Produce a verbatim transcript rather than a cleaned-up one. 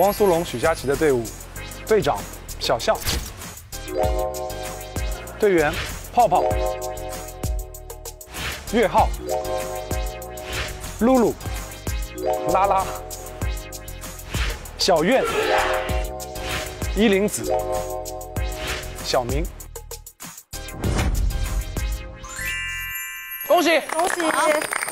汪苏泷、许佳琪的队伍，队长小象，队员泡泡、岳浩、露露、拉拉、小苑、依林子、小明。恭喜！ 恭喜！